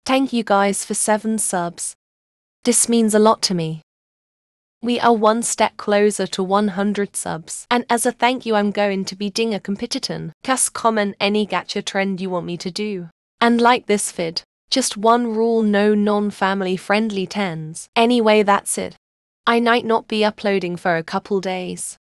Thank you guys for 7 subs. This means a lot to me. We are one step closer to 100 subs. And as a thank you, I'm going to be doing a competition. Just comment any gacha trend you want me to do. And like this vid. Just one rule, no non-family friendly tens. Anyway, that's it. I might not be uploading for a couple days.